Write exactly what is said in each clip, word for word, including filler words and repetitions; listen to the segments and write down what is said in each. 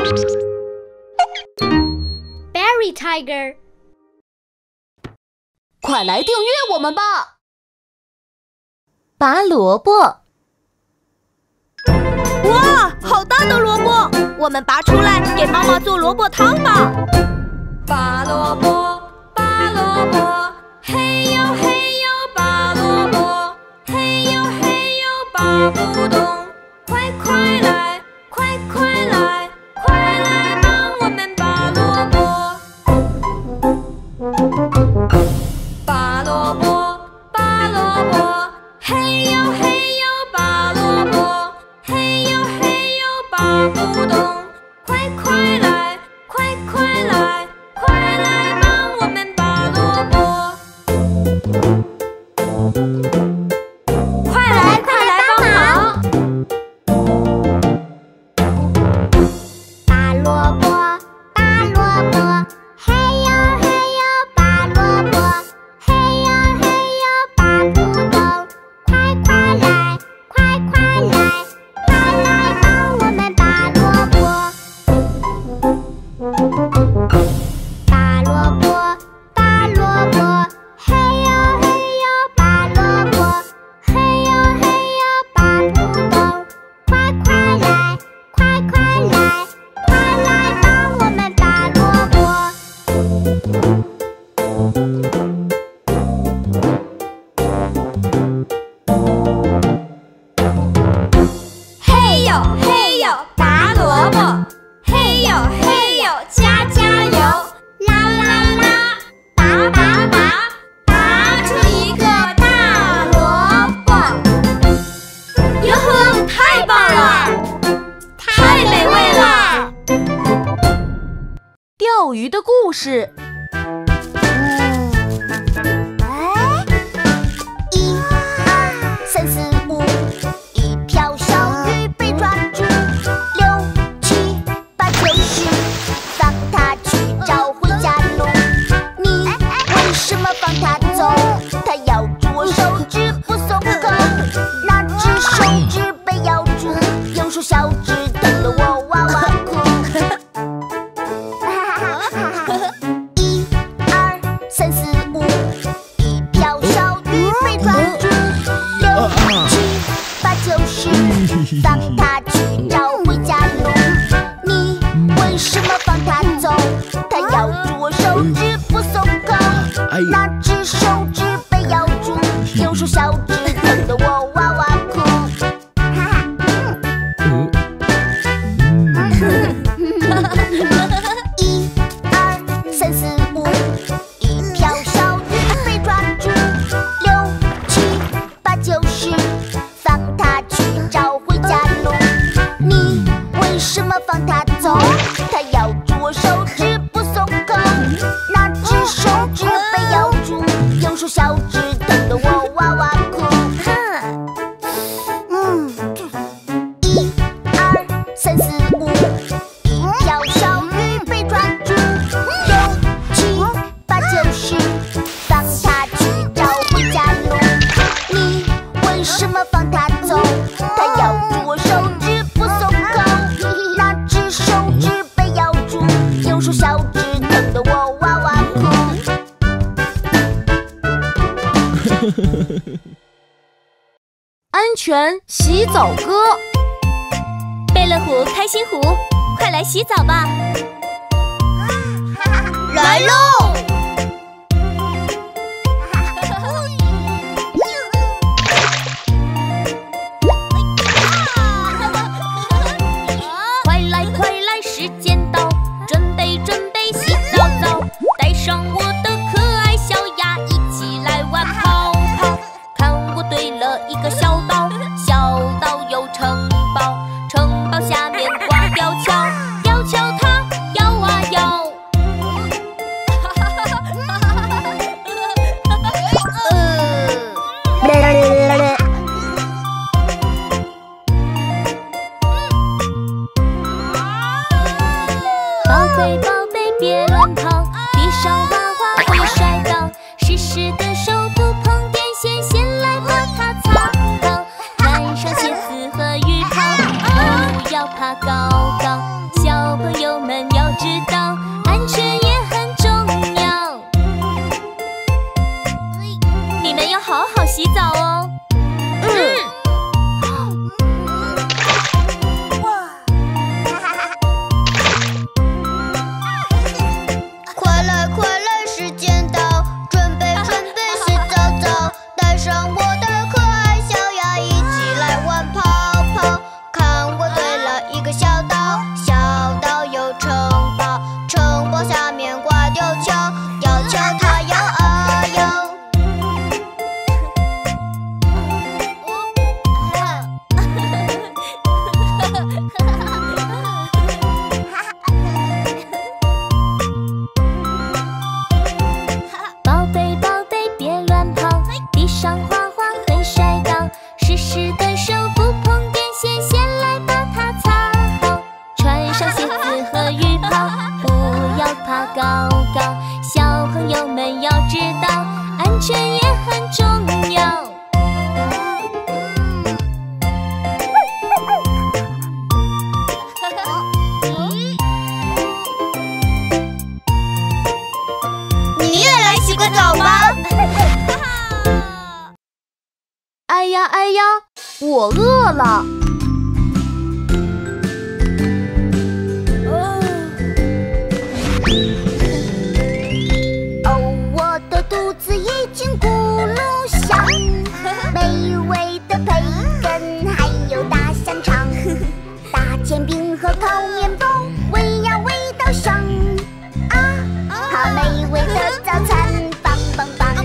Berry Tiger， 快来订阅我们吧！拔萝卜。 哇，好大的萝卜！我们拔出来给妈妈做萝卜汤吧。 拔萝卜，拔萝卜，嘿呦嘿呦拔萝卜，嘿呦嘿呦拔不动，快快来，快快来，快来帮我们拔萝卜。拔萝卜，拔萝卜，嘿呦嘿呦拔萝卜，嘿呦嘿呦拔不动，快快来，快快来。快来帮我们拔萝卜！快来快来帮忙！ 拔萝卜，拔萝卜，嘿呦嘿呦拔萝卜，嘿呦嘿呦拔不动，快快来，快快来，快来帮我们拔萝卜！拔萝卜，拔萝卜，嘿呦嘿呦拔萝卜，嘿呦嘿呦拔不动，快快来，快快来，快来帮我们拔萝卜！ 嘿呦嘿呦拔萝卜，嘿呦嘿呦加加油！啦啦啦，拔拔拔，拔出一个大萝卜！哟呵，太棒了，太美味了！ 钓鱼的故事。 一二三四五，一条小鱼被抓住。六七八九十，放它去找回家路。你为什么放它走？它咬住我手指不松口，那只手指被咬住，用手小指疼得我哇哇哭。一二三四五，一条小鱼被抓住。六七八九十，放它去找回家路。你为什么放它走？它咬住我手指不松口，那只手指被咬住，用手小指疼得我哇哇哭。一二三四五，一条小鱼被抓住。六七八九十，放它去找回家路。你为什么放它走？它咬住我手指不松口，那只手指被咬住，用手小指疼得我哇哇哭。嗯，一二三四五，一条小鱼被抓住。六七八九十，放它去找回家路。你为什么放它走？它咬住我手指不松口，那只手指被咬住，用手小指疼得我哇哇哭。 安全洗澡歌。 贝乐虎、开心虎，快来洗澡吧！ 来喽！ 快来快来，时间到，准备准备洗澡澡，带上我的可爱小鸭，一起来玩泡泡。看我堆了一个小岛，小岛有城堡，城堡下面挂吊桥，吊桥它摇啊摇。宝贝宝贝别乱跑，地上娃娃会摔倒，湿湿的手不碰电线，先来把它擦好。穿上鞋子和雨袍，不要爬高高，小朋友小岛有城堡，城堡下面挂吊桥，吊桥它摇啊摇。 宝贝宝贝别乱跑，地上滑滑会摔倒，湿湿的手不碰电线，先来把它擦好。穿上鞋子和雨袍，不要爬高高，小朋友们要知道，安全也很重要。 你也来洗个澡吧。 哎呀哎呀，我饿了。 哦，我的肚子已经咕噜响，美味的培根还有大香肠，大煎饼和烤面包喂呀喂到爽啊！好美味的早餐，棒棒棒！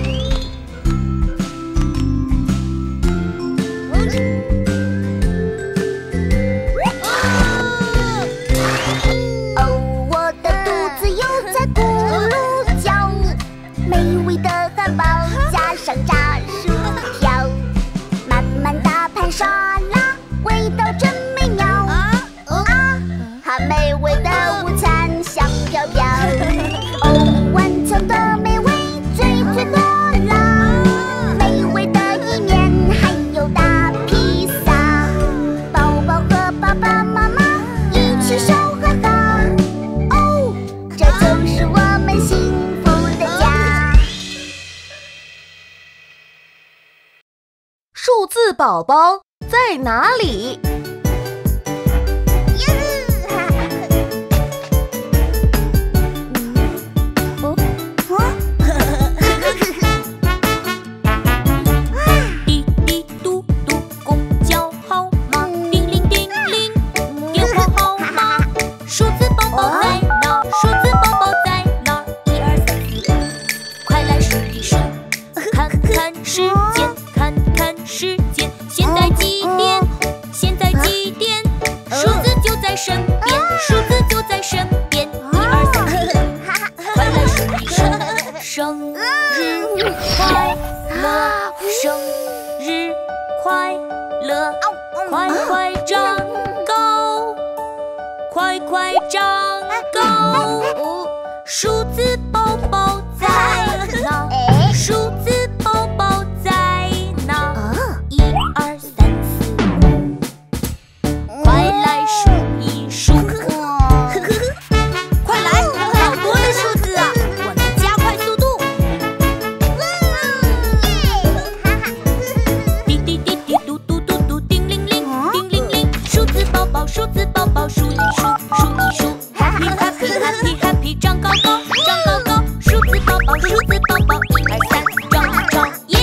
哦，我的肚子又在咕噜叫，美味的汉堡加上炸薯条，满满大盘沙拉，味道真美妙啊！好美味的午餐，香飘飘。哦，晚餐的美味最最多啦，美味的意面还有大披萨，宝宝和爸爸妈妈一起笑哈哈。哦，这就是我们幸福的家。 数字宝宝在哪里？ 滴滴嘟嘟，公交号码，叮铃叮铃，电话号码。数字宝宝在哪？数字宝宝在哪？一二三四五，快来数一数，看看时间，看看时间，现在几点？现在几点？数字就在身边，数字就在身边。一二三四五，快来数一数，生日快乐，生日快乐，快快长高，快快长高。数字宝宝在哪？数字宝宝在哪？一二三四五，快来数一数。快来，好多的数字啊！我们加快速度。滴滴滴滴嘟嘟嘟嘟，叮铃铃，叮铃铃。数字宝宝，数字宝宝，数一数，数一数。Happy happy happy happy， 长高高，长高高。数字宝宝，数字宝宝，一二三，长长耶！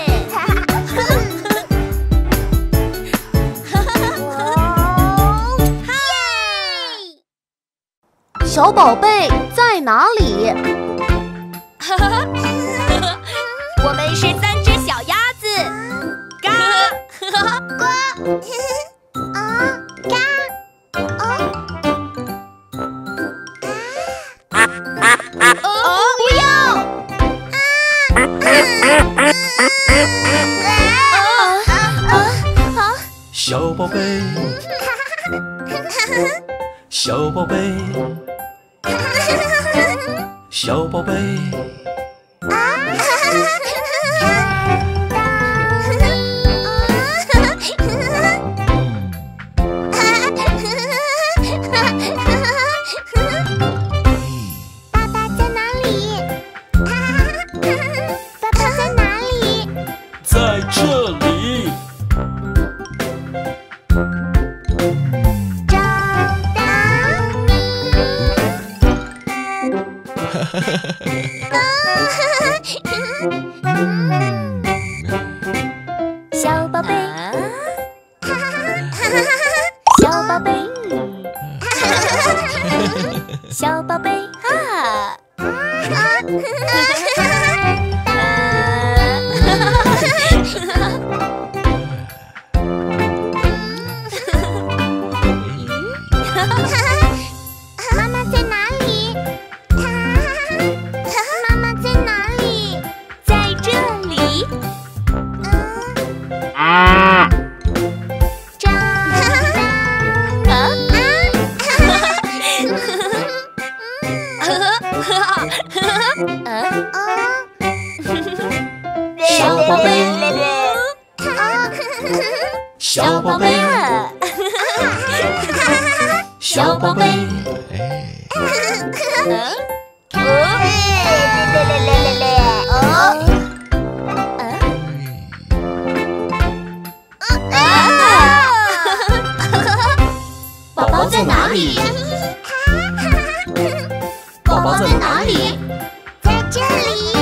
小宝贝在哪里？ 我们是三只小鸭子，嘎呱啊嘎哦！不要！ 小宝贝，小宝贝，小宝贝。 爸爸在哪里？爸爸在哪里？ 在这里。 找到你。 小宝贝，小宝贝， 小宝贝啊！ 妈妈在哪里？妈妈在哪里？ 在这里。 啊！这小宝贝，小宝贝，小宝贝，宝宝在哪里？宝宝在哪里？ 在这里。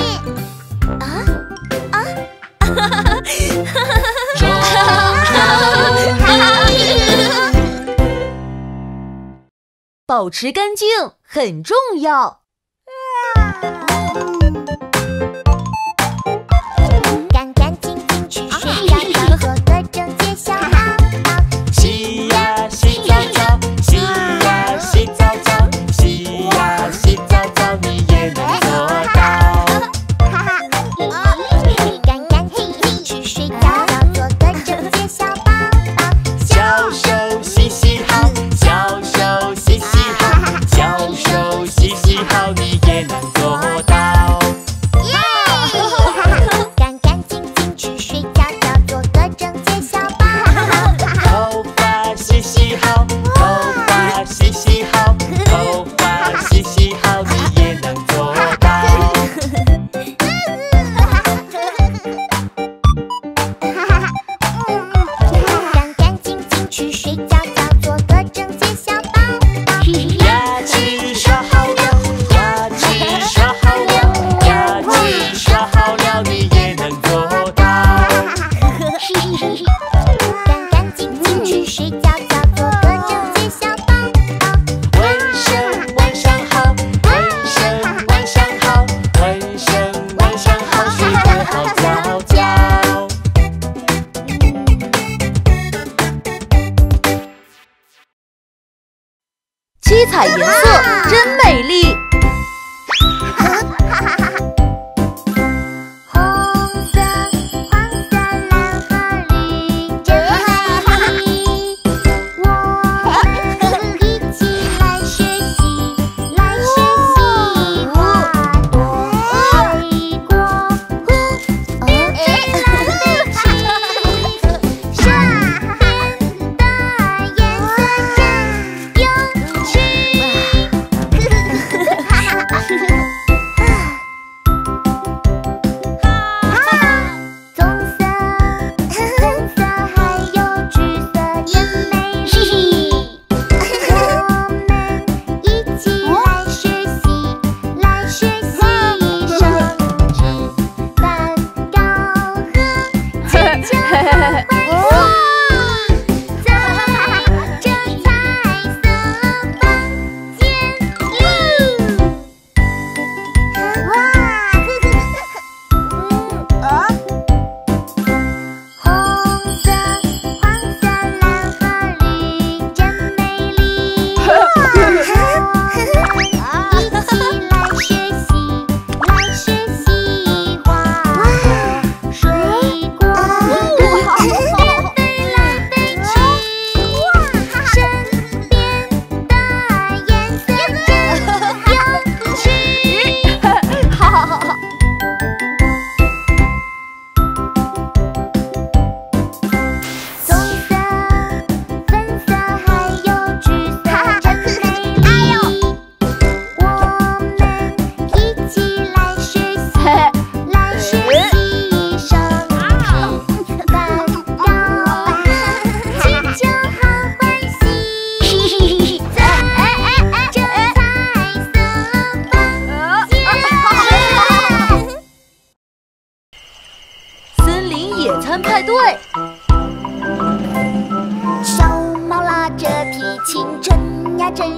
保持干净很重要。 干干净净去睡觉觉，做个整洁小宝宝。 洗呀洗澡澡，洗呀洗澡澡，洗呀洗澡澡，你也能做到。 干干净净去睡觉觉，做个整洁小宝宝。 小手洗洗好，小手洗洗好，小手洗洗好，你也能做到。 干干净净去睡觉觉，做个整洁小宝宝。 头发洗洗好，头发洗洗好，头发洗洗好，你也能做到。 干干净净去睡觉觉，做个整洁小宝宝。 牙齿刷好了，牙齿刷好了，牙齿刷好了，你也能做到。 干干净净去睡觉觉，做个整洁小宝宝。 纹身纹上好，纹身纹上好，纹身纹上好，睡得好觉觉。 七彩颜色真美丽。 红色、黄色、蓝和绿，真美丽。我们一起来学习，来学习花朵、水果、蝴蝶来飞起。身边的颜色真有趣。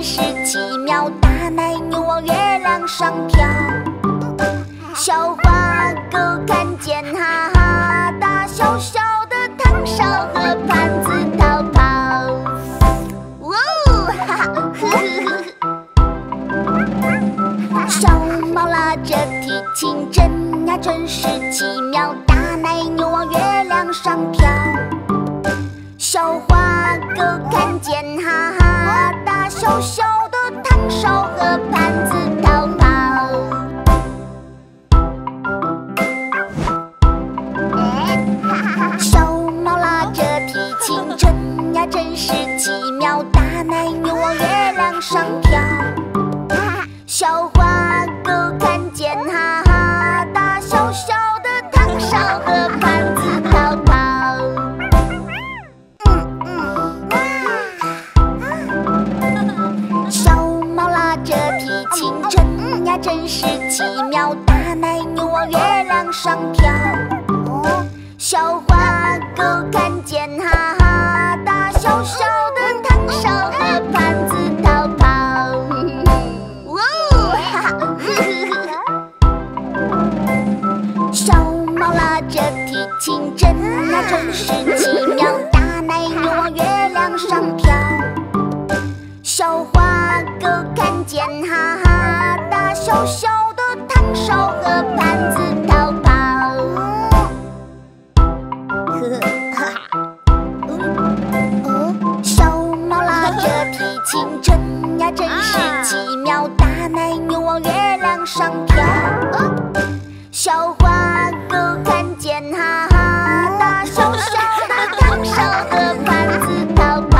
是奇妙，大奶牛往月亮上跳。小花狗看见，哈哈，大小小的汤勺和盘子逃跑。哇哦，哈哈，呵呵呵。小猫拉着提琴，真呀真是奇妙，大奶牛往月亮上跳。小花狗看见，哈哈，大小小的汤勺和盘子逃跑。小猫拉着提琴，真呀真是奇妙，大奶牛往月亮上跳。小花狗看见，哈哈，大小小的汤勺和盘子逃跑。真呀真是奇妙，大奶牛往月亮上跳。小花狗看见，哈哈，大小小的汤勺和盘子逃跑。哇哦，哈哈，呵呵。小猫拉着提琴，真呀真是奇妙，大奶牛往月亮上跳。小花狗看见，哈哈，大小小的汤勺和盘子逃跑。小猫拉着提琴，真呀真是奇妙，大奶牛往月亮上跳。小花狗看见，哈哈，大小小的汤勺和盘子逃跑。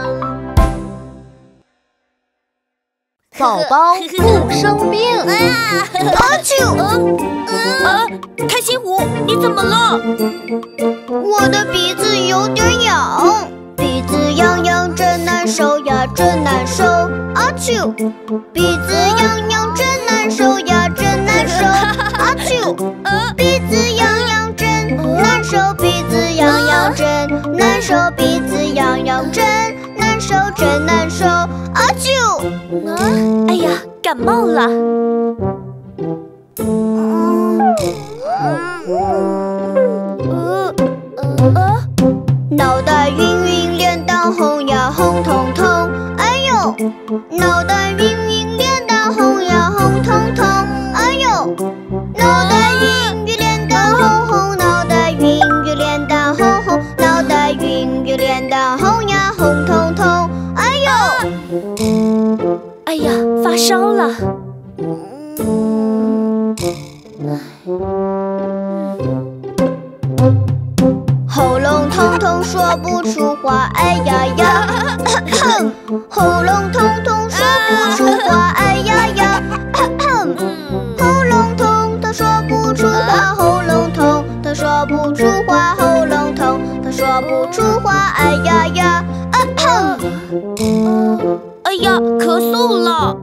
宝宝不生病。 阿啾！ 啊，开心果，你怎么了？ 我的鼻子有点痒，鼻子痒痒真难受呀，真难受。阿啾！鼻子痒痒真难受呀，真难受。阿啾！鼻子痒痒真难受，鼻子痒痒真难受，鼻子痒痒真难受，真难受。阿啾！ 哎呀，感冒了。 脑袋晕晕，脸蛋红呀，红彤彤。哎呦，脑袋晕晕，脸蛋红呀，红彤彤。哎呦，脑袋晕晕，脸蛋红红，脑袋晕晕，脸蛋红红，脑袋晕晕，脸蛋红呀，红彤彤。哎呦， 哎呀，发烧了。 喉咙痛痛说不出话，哎呀呀，喉咙痛痛说不出话，哎呀呀，喉咙痛他说不出话，喉咙痛他说不出话，喉咙痛他说不出话，哎呀呀， 哎呀，咳嗽了。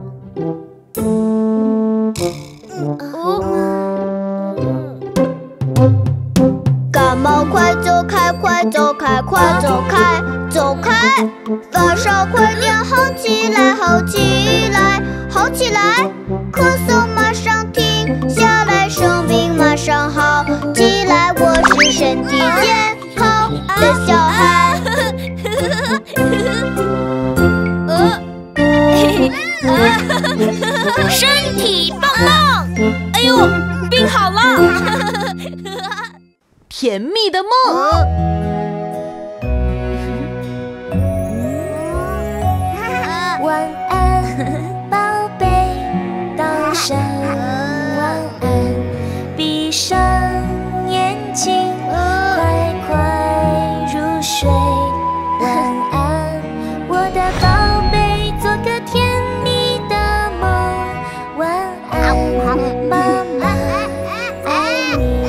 感冒快走开，快走开，快走开，走开！发烧快点好起来，好起来，好起来！咳嗽马上停下来，生病马上好起来。我是身体健康的小孩。 身体棒棒！哎呦，病好了！ 甜蜜的梦。 晚安，宝贝，道声晚安，闭上眼睛，快快入睡。晚安，我的宝贝，做个甜蜜的梦。晚安，妈妈爱你。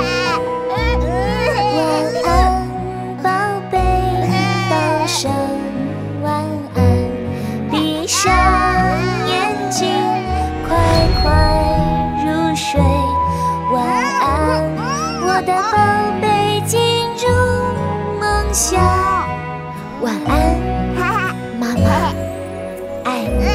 晚安，宝贝，道声晚安，闭上眼睛，快快入睡。晚安，我的宝贝，进入梦乡。晚安，妈妈爱你。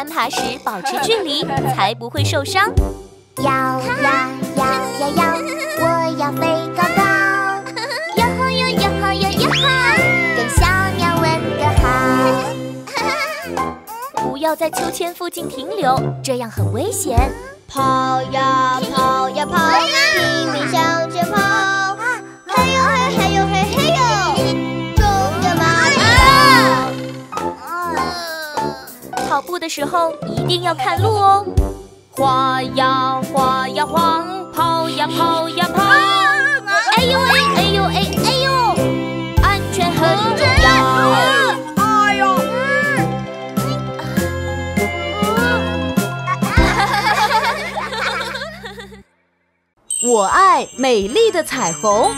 攀爬时保持距离，才不会受伤。 摇呀摇呀摇，我要飞高高。哟吼哟哟吼哟哟吼，跟小鸟问个好。 不要在秋千附近停留，这样很危险。 跑呀跑呀跑，拼命向前跑。嘿呦嘿嘿呦嘿嘿呦，终点马跑。跑步的时候一定要看路哦。滑呀滑呀滑，跑呀跑呀跑。哎呦哎哎呦哎哎呦，安全很重要。 哎呦！ 我爱美丽的彩虹。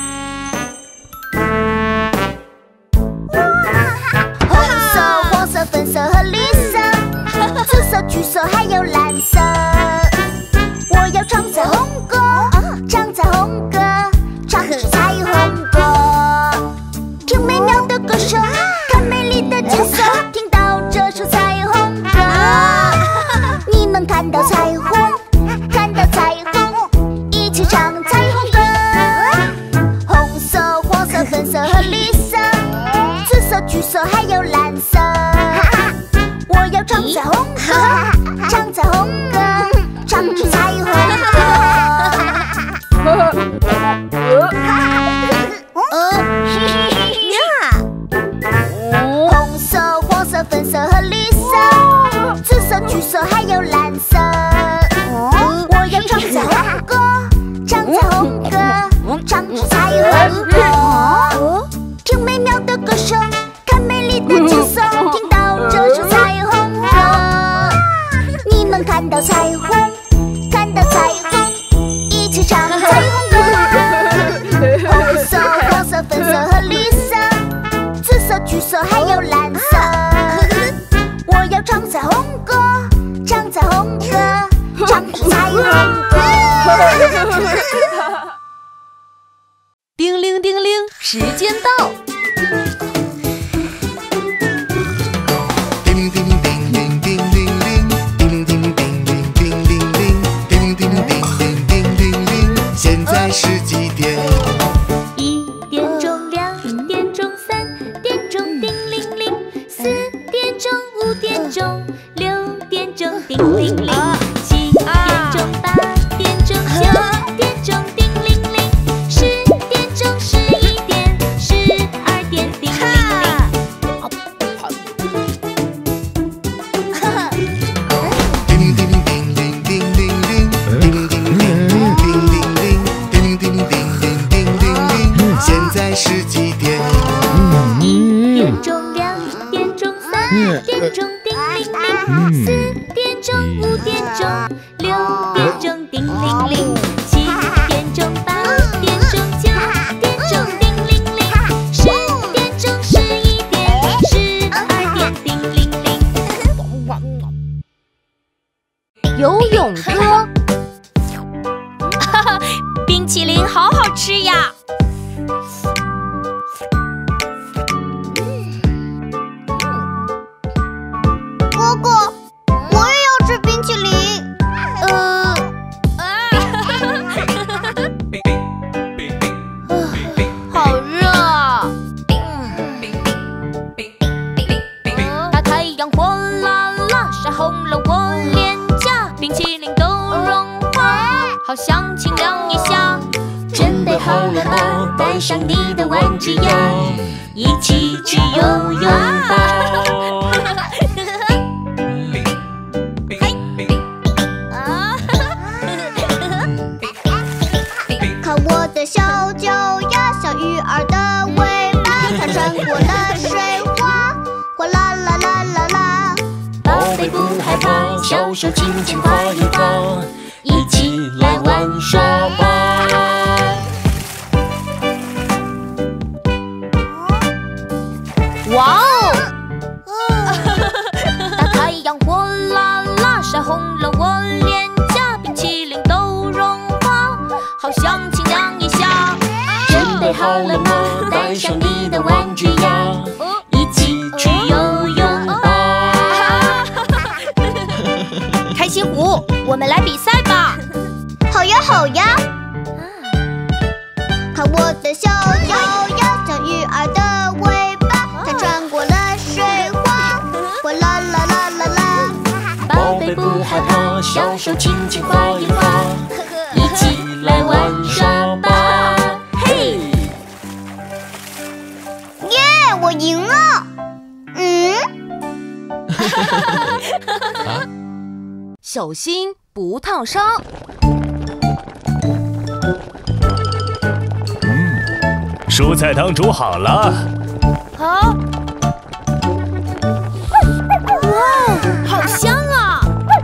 红色、黄色、粉色和绿色，紫色、橘色还有蓝色。我要唱彩虹歌，唱彩虹歌，唱着彩虹歌。听美妙的歌声，看美丽的景色，听到这首彩虹歌。你们看到彩虹，看到彩虹，一起唱彩虹歌。红色、黄色、粉色和绿色，紫色、橘色还有蓝色。我要唱彩虹歌，唱彩虹歌，唱着彩虹歌。红色、黄色、粉色和绿色，紫色、橘色还有蓝色。我要唱彩虹歌，唱彩虹歌，唱着彩虹歌。听美妙的歌声，看美丽的景色，听到这首彩虹歌。你们看到彩虹，看到彩虹，一起唱彩虹歌。红色、黄色、粉色和绿色，紫色、橘色还有蓝色。我要唱彩虹歌，唱彩虹歌，唱着彩虹歌。 叮铃叮铃，时间到。 叮铃叮铃叮铃铃，叮铃叮铃叮铃叮铃铃，叮铃叮铃叮铃叮铃铃。现在是几点？ 一点钟、两点钟、三点钟，叮铃铃；四点钟、五点钟、六点钟，叮铃铃；七点钟、八点钟、九点钟，叮铃铃；十点钟、十一点、十二点，叮铃铃。 叮铃叮铃叮铃叮铃铃，叮铃叮铃叮铃叮铃铃，叮铃叮铃叮铃叮铃铃。现在是几点？ 一点钟、两点钟、三点钟，叮铃铃；四点钟、五点钟、六点钟，叮铃铃；七点钟、八点钟、九点钟，叮铃铃；十点钟、十一点、十二点，叮铃铃。 游泳歌。 冰淇淋好好吃呀！ 哥哥，我也要吃冰淇淋。呃， 好热啊！大太阳火辣辣，晒红了我脸颊，冰淇淋都融化，好想清凉一下。准备好了吗？带上你的玩具呀，一起去游泳吧！ 看我的小脚呀，像鱼儿的尾巴，它穿过了水花，哗啦啦啦啦啦。 宝贝不害怕，小手轻轻划一划，一起来玩耍吧。 哇哦！大太阳火辣辣，晒红了我脸颊，冰淇淋都融化，好想清凉一下。准备好了吗？带上你的玩具呀，一起去游泳吧！ 我们来比赛吧！ 好呀，好呀！看我的小脚呀，像鱼儿的尾巴，它穿过了水花，哗啦啦啦啦啦。 宝贝不害怕，小手轻轻划一划，一起来玩耍吧！嘿！ 耶，我赢了！嗯？ 啊？ 小心不烫伤。 蔬菜汤煮好了。 好。哇，好香啊！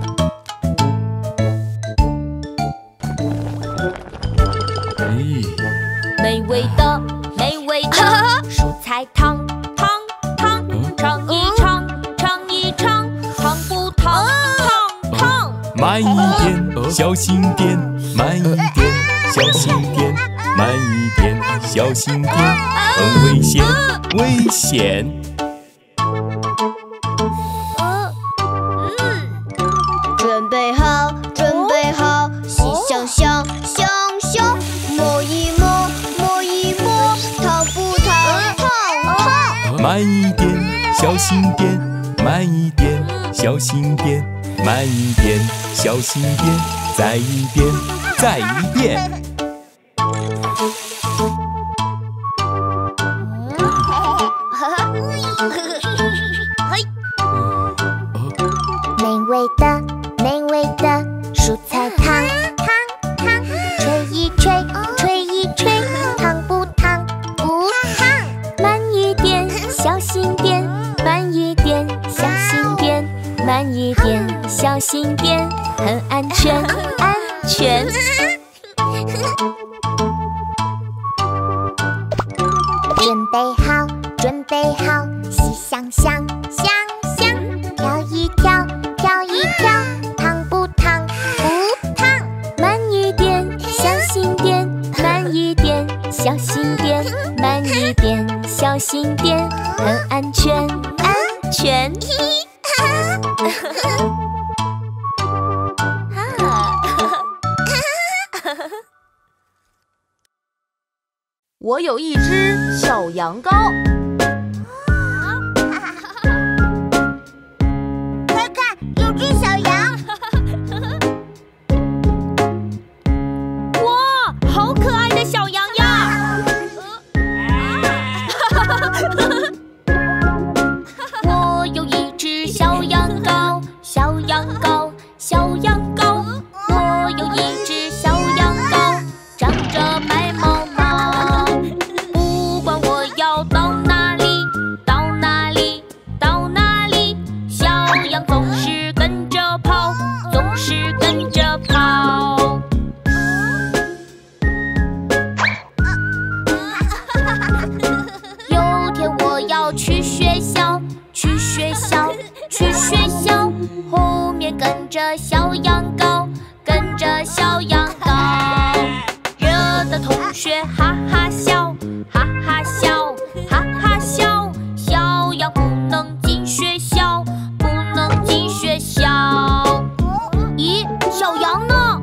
美味的，美味的蔬菜汤，汤汤，尝一尝，尝一尝，烫不烫？烫烫。 慢一点，小心点，慢一点，小心点。慢一点，小心点，很危险，危险！ 准备好，准备好，洗香香，香香，摸一摸，摸一摸，烫不烫？烫烫！ 慢一点，小心点，慢一点，小心点，慢一点，小心点，再一遍，再一遍。 美味的，美味的蔬菜汤，汤汤，吹一吹，吹一吹，烫不烫？不烫。慢一点，小心点，慢一点，小心点，慢一点，小心点，很安全，安全。准备好，准备好，洗香香，香香，跳一跳，跳一跳，烫不烫？不烫。慢一点，小心点，慢一点，小心点，慢一点，小心点，很安全，安全。 我有一只小羊羔。 快看，有只小羊！ 哇，好可爱的小羊呀！我有一只小羊羔，小羊羔，小羊羔。我有一只小羊羔，长着白毛毛。不管我要到哪里，到哪里，到哪里，小羊总是跟着跑，总是跟着跑。有天我要去学校，去学校，去学校，后面跟着小羊羔，跟着小羊羔，惹得同学哈哈笑，哈哈笑，哈哈笑，小羊不能进学校，不能进学校。咦，小羊呢？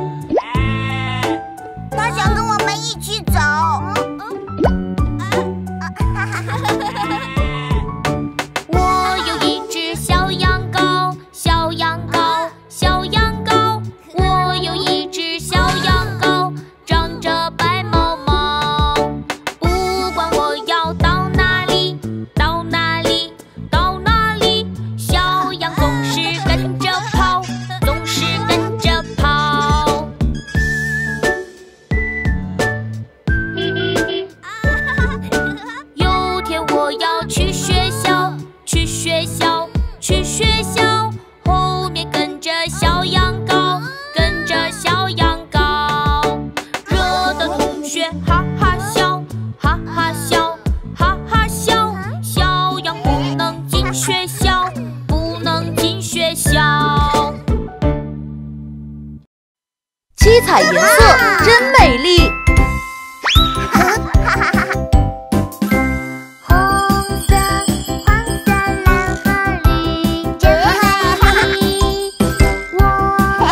他想跟我们一起走。 我有一只小羊羔，小羊羔，小羊羔。我有一只小羊羔，长着白毛毛。不管我要到哪里，到哪里，到哪里，小羊总是跟着跑，总是跟着跑。有天我要去学校，去学校，去学校，后面跟着小羊羔，跟着小羊羔，惹得同学哈哈笑，哈哈笑，哈哈笑，小羊不能进学校，不能进学校。 七彩颜色真美丽。 红色、黄色、蓝和绿，真美丽。我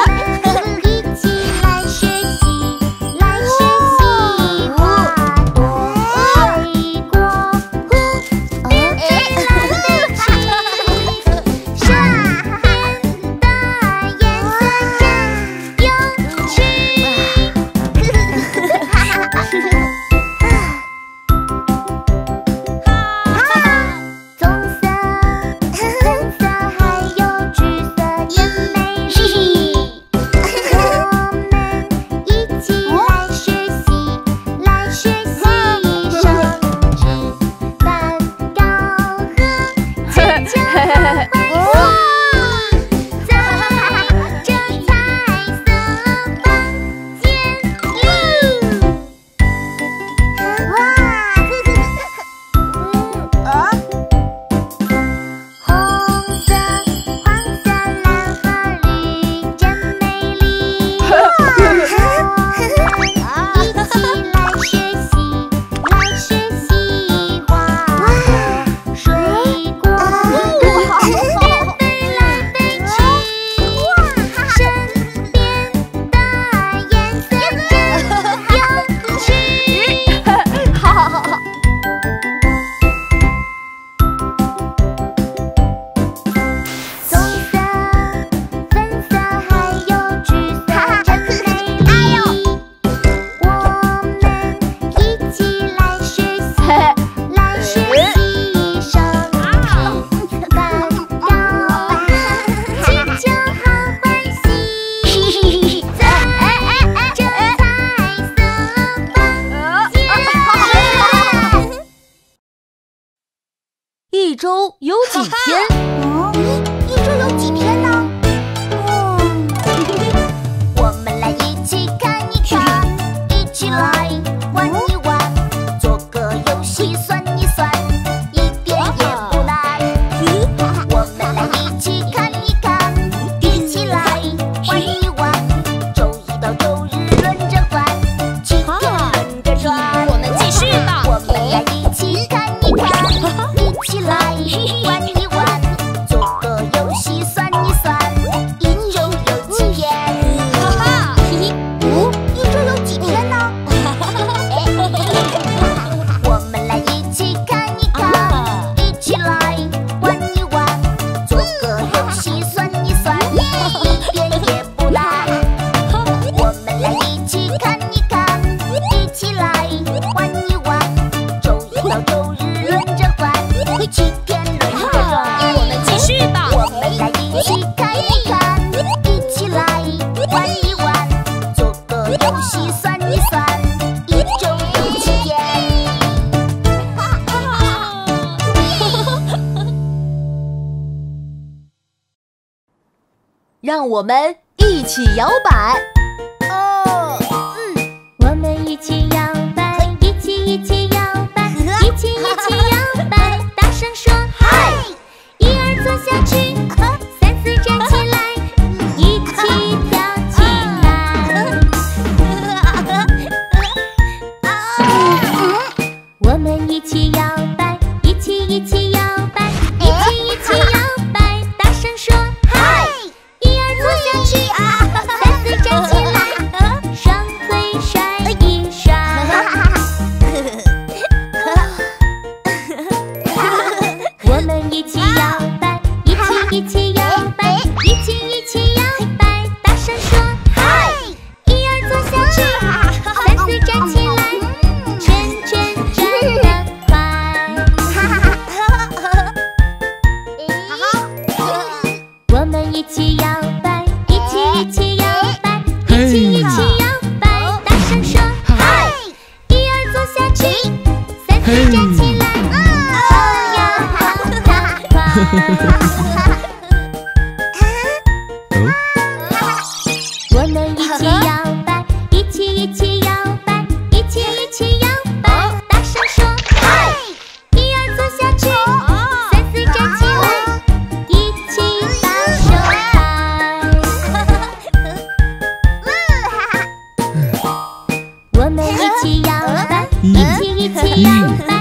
一周有几天？ 嗯，一周有几天呢？嗯，我们来一起看一看，一起来玩一玩，做个游戏算一算，一点也不难。我们来一起看一看，一起来玩一玩，周一到周日轮着换，七天轮着转。 我们继续吧。 我们来一起看一看。一起来玩一玩，做个游戏算一算，一周有几天？ 哈哈， 哦，一周有几天呢？我们来一起看一看，一起来玩一玩，做个游戏算一算，一点也不难。我们来一起看一看，一起来玩一玩，周一到周日轮着换。七天轮着转， 我们继续吧。 我们来一起看一看，一起来玩一玩，做个游戏算一算，一周有几天？ 让我们一起摇摆。 哦， 我们一起摇摆，一起一起摇摆，一起一起摇摆，大声说嗨！一二坐下去，三四站起来，一起跳起来。我们一起摇摆，一起一起摇摆，一起一起摇摆，大声说嗨！一二坐下去，三四站起来，双腿甩一甩。我们一起摇摆，一起一起摇摆，一起一起摇摆，大声说嗨！一二坐下去，三四站起来，圈圈转得快。我们一起摇摆，一起一起摇摆，一起一起摇摆，大声说嗨！一二坐下去，三四站起来，哦呀跑得快。我们一起摇摆，一起一起摇摆，一起一起摇摆，大声说嗨！一二坐下去，三四站起来，一起把手拍。我们一起摇摆，一起一起摇摆。